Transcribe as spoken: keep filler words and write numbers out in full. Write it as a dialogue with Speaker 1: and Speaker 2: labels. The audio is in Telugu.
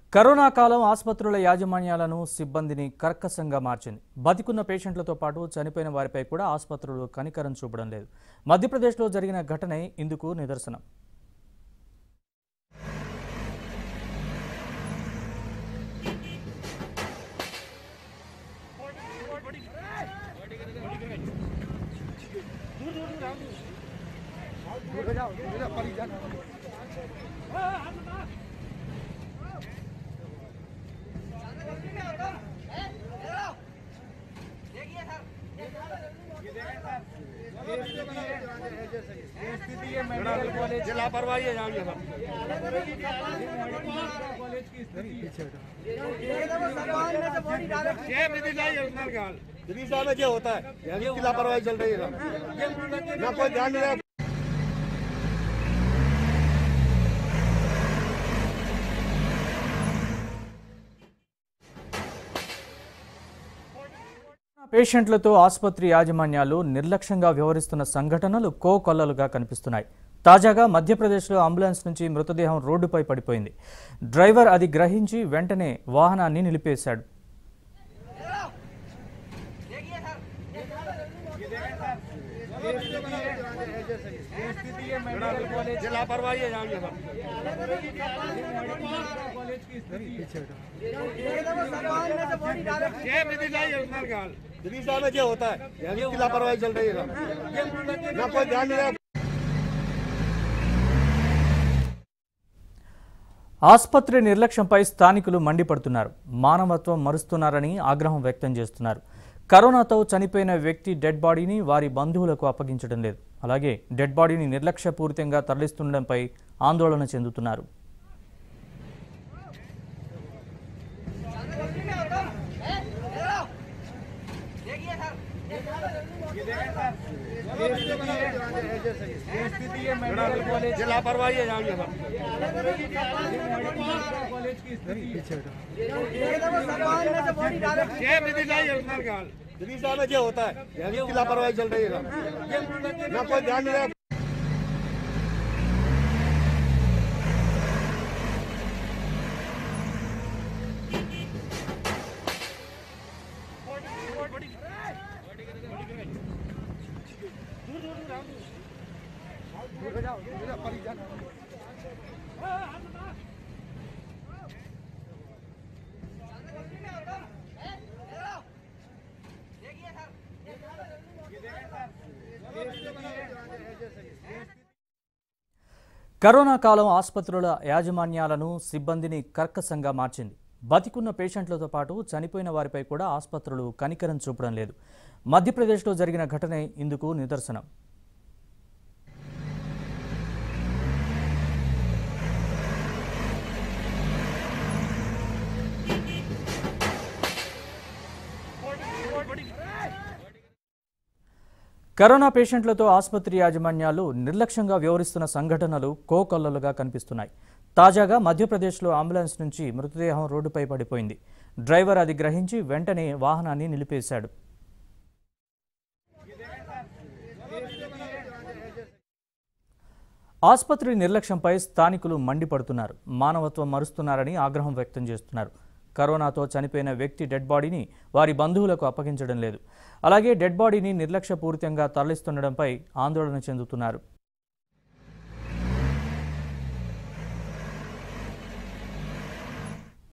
Speaker 1: కరోనా కాలం ఆసుపత్రుల యాజమాన్యాలను సిబ్బందిని కర్కశంగా మార్చింది. బతికున్న పేషెంట్లతో పాటు చనిపోయిన వారిపై కూడా ఆసుపత్రులు కనికరం చూపడం లేదు. మధ్యప్రదేశ్లో జరిగిన ఘటనే ఇందుకు నిదర్శనం.
Speaker 2: लापरवाही है यहाँ में जो होता है की लापरवाही चल रही है ना कोई ध्यान नहीं।
Speaker 1: పేషెంట్లతో ఆసుపత్రి యాజమాన్యాలు నిర్లక్ష్యంగా వ్యవహరిస్తున్న సంఘటనలు కోకొల్లలుగా కనిపిస్తున్నాయి. తాజాగా మధ్యప్రదేశ్లో అంబులెన్స్ నుంచి మృతదేహం రోడ్డుపై పడిపోయింది. డ్రైవర్ అది గ్రహించి వెంటనే వాహనాన్ని నిలిపేశాడు.
Speaker 2: लापरवाही है यहाँ में जो होता है की लापरवाही चल रही है ना कोई ध्यान नहीं।
Speaker 1: ఆసుపత్రి నిర్లక్ష్యంపై స్థానికులు మండిపడుతున్నారు. మానవత్వం మరుస్తున్నారని ఆగ్రహం వ్యక్తం చేస్తున్నారు. కరోనాతో చనిపోయిన వ్యక్తి డెడ్ బాడీని వారి బంధువులకు అప్పగించడం లేదు. అలాగే డెడ్ బాడీని నిర్లక్ష్యపూరితంగా తరలిస్తుండడంపై ఆందోళన చెందుతున్నారు.
Speaker 2: लापरवाही है यहाँ में जो होता है की लापरवाही चल रही है ना कोई ध्यान नहीं।
Speaker 1: కరోనా కాలం ఆసుపత్రుల యాజమాన్యాలను సిబ్బందిని కర్కశంగా మార్చింది. బతికున్న పేషెంట్లతో పాటు చనిపోయిన వారిపై కూడా ఆసుపత్రులు కనికరం చూపడం లేదు. మధ్యప్రదేశ్లో జరిగిన ఘటనే ఇందుకు నిదర్శనం. కరోనా పేషెంట్లతో ఆసుపత్రి యాజమాన్యాలు నిర్లక్ష్యంగా వ్యవహరిస్తున్న సంఘటనలు కోకొల్లలుగా కనిపిస్తున్నాయి. తాజాగా మధ్యప్రదేశ్లో అంబులెన్స్ నుంచి మృతదేహం రోడ్డుపై పడిపోయింది. డ్రైవర్ అది గ్రహించి వెంటనే వాహనాన్ని నిలిపేశాడు. ఆసుపత్రి నిర్లక్ష్యంపై స్థానికులు మండిపడుతున్నారు. మానవత్వం మరుస్తున్నారని ఆగ్రహం వ్యక్తం చేస్తున్నారు. కరోనాతో చనిపోయిన వ్యక్తి డెడ్ బాడీని వారి బంధువులకు అప్పగించడం లేదు. అలాగే డెడ్ బాడీని నిర్లక్ష్యపూరితంగా తరలిస్తుండడంపై ఆందోళన చెందుతున్నారు.